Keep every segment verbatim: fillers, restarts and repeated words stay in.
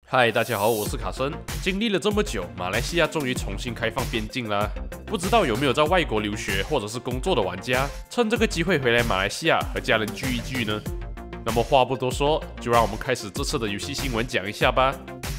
嗨，大家好，我是卡森。经历了这么久，马来西亚终于重新开放边境啦。不知道有没有在外国留学或者是工作的玩家，趁这个机会回来马来西亚和家人聚一聚呢？那么话不多说，就让我们开始这次的游戏新闻讲一下吧。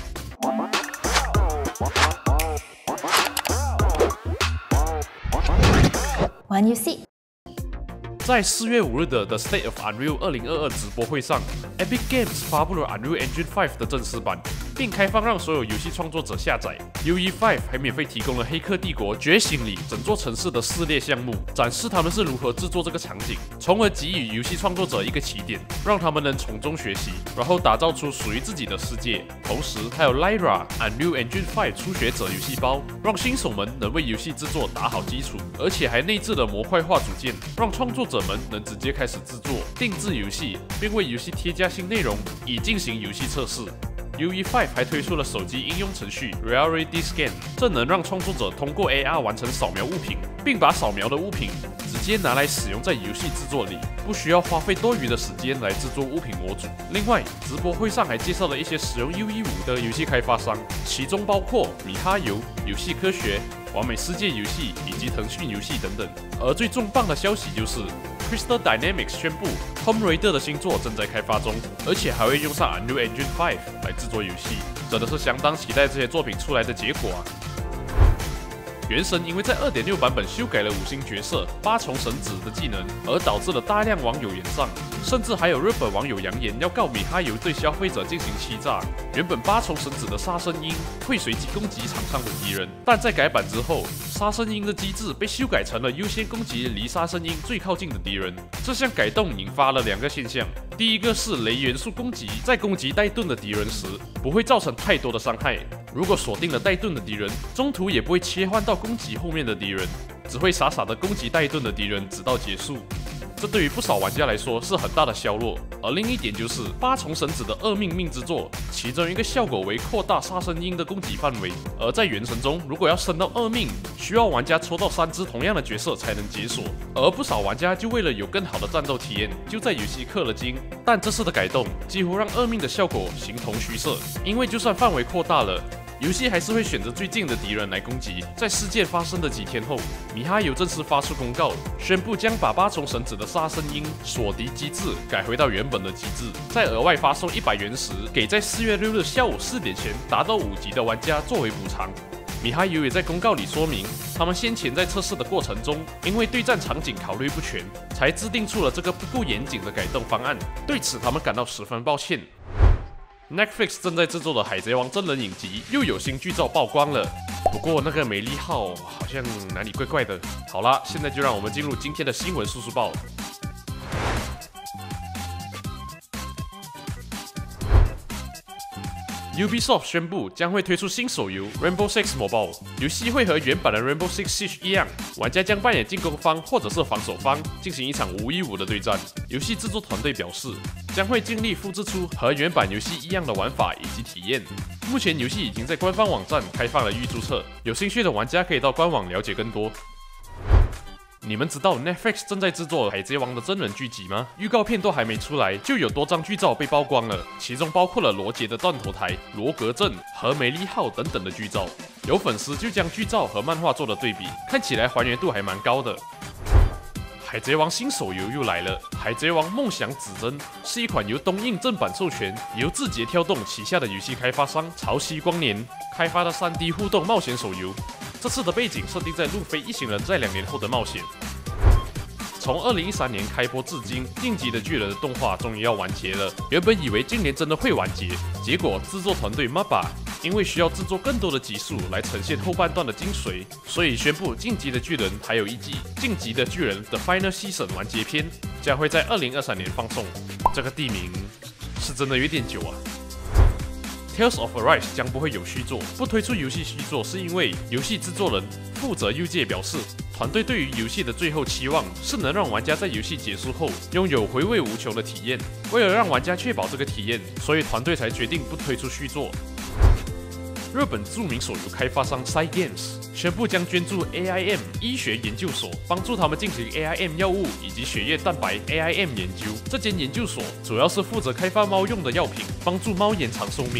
玩游戏。 在四月五日的 The State of Unreal 二零二二直播会上 ，Epic Games 发布了 Unreal Engine 五的正式版，并开放让所有游戏创作者下载。U E 五还免费提供了《黑客帝国：觉醒》里整座城市的撕裂项目，展示他们是如何制作这个场景，从而给予游戏创作者一个起点，让他们能从中学习，然后打造出属于自己的世界。同时，还有 Lyra Unreal Engine 五初学者游戏包，让新手们能为游戏制作打好基础，而且还内置了模块化组件，让创作者们能直接开始制作、定制游戏，并为游戏添加新内容，以进行游戏测试。U E 五还推出了手机应用程序 Reality Scan， 这能让创作者通过 A R 完成扫描物品，并把扫描的物品直接拿来使用在游戏制作里，不需要花费多余的时间来制作物品模组。另外，直播会上还介绍了一些使用 U E 五的游戏开发商，其中包括米哈游、游戏科学、完美世界游戏以及腾讯游戏等等。而最重磅的消息就是Crystal Dynamics 宣布 Tomb Raider 的新作正在开发中，而且还会用上 Unreal Engine 五来制作游戏，真的是相当期待这些作品出来的结果啊！原神因为在 二点六 版本修改了五星角色八重神子的技能，而导致了大量网友延上，甚至还有日本网友扬言要告米哈游对消费者进行欺诈。原本八重神子的杀生鹰会随机攻击场上的敌人，但在改版之后，杀生鹰的机制被修改成了优先攻击离杀生鹰最靠近的敌人。这项改动引发了两个现象，第一个是雷元素攻击在攻击带盾的敌人时不会造成太多的伤害，如果锁定了带盾的敌人，中途也不会切换到攻击后面的敌人，只会傻傻的攻击带盾的敌人直到结束。这对于不少玩家来说是很大的削弱。而另一点就是八重神子的二命命之作，其中一个效果为扩大杀生鹰的攻击范围。而在原神中，如果要升到二命，需要玩家抽到三只同样的角色才能解锁。而不少玩家就为了有更好的战斗体验，就在游戏氪了金。但这次的改动几乎让二命的效果形同虚设，因为就算范围扩大了，游戏还是会选择最近的敌人来攻击。在事件发生的几天后，米哈游正式发出公告，宣布将把八重神子的杀生鹰锁敌机制改回到原本的机制，再额外发送一百原石给在四月六日下午四点前达到五级的玩家作为补偿。米哈游也在公告里说明，他们先前在测试的过程中，因为对战场景考虑不全，才制定出了这个不够严谨的改动方案。对此，他们感到十分抱歉。Netflix 正在制作的《海贼王》真人影集又有新剧照曝光了，不过那个美丽号好像哪里怪怪的。好啦，现在就让我们进入今天的新闻速速报。Ubisoft 宣布将会推出新手游 Rainbow Six Mobile， 游戏会和原版的 Rainbow Six Siege 一样，玩家将扮演进攻方或者是防守方，进行一场五 v 五的对战。游戏制作团队表示，将会尽力复制出和原版游戏一样的玩法以及体验。目前游戏已经在官方网站开放了预注册，有兴趣的玩家可以到官网了解更多。你们知道 Netflix 正在制作《海贼王》的真人剧集吗？预告片都还没出来，就有多张剧照被曝光了，其中包括了罗杰的断头台、罗格镇和梅利号等等的剧照。有粉丝就将剧照和漫画做了对比，看起来还原度还蛮高的。海贼王新手游又来了，《海贼王梦想指针》是一款由东映正版授权、由字节跳动旗下的游戏开发商潮汐光年开发的 三 D 互动冒险手游。这次的背景设定在路飞一行人在两年后的冒险。从二零一三年开播至今，《进击的巨人》的动画终于要完结了。原本以为今年真的会完结，结果制作团队 M A B A 因为需要制作更多的集数来呈现后半段的精髓，所以宣布《进击的巨人》还有一季《进击的巨人》的 Final Season 完结篇将会在二零二三年放送。这个地名是真的有点久啊。Tales of Arise 将不会有续作，不推出游戏续作是因为游戏制作人负责右界表示，团队对于游戏的最后期望是能让玩家在游戏结束后拥有回味无穷的体验。为了让玩家确保这个体验，所以团队才决定不推出续作。日本著名手游开发商 Cygames 宣布将捐助 A I M 医学研究所，帮助他们进行 A I M 药物以及血液蛋白 A I M 研究。这间研究所主要是负责开发猫用的药品，帮助猫延长寿命。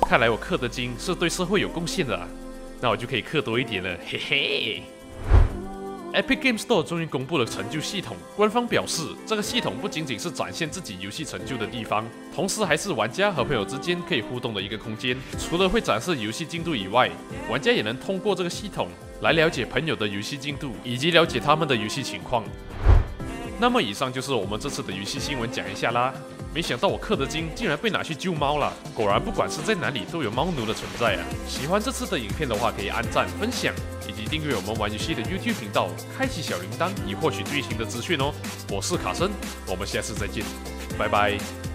看来我氪的金是对社会有贡献的啊，那我就可以氪多一点了，嘿嘿。Epic Games Store 终于公布了成就系统，官方表示，这个系统不仅仅是展现自己游戏成就的地方，同时还是玩家和朋友之间可以互动的一个空间。除了会展示游戏进度以外，玩家也能通过这个系统来了解朋友的游戏进度，以及了解他们的游戏情况。那么以上就是我们这次的游戏新闻，讲一下啦。没想到我氪的金竟然被拿去救猫了，果然不管是在哪里都有猫奴的存在啊！喜欢这次的影片的话，可以按赞、分享以及订阅我们玩游戏的 YouTube 频道，开启小铃铛以获取最新的资讯哦。我是卡森，我们下次再见，拜拜。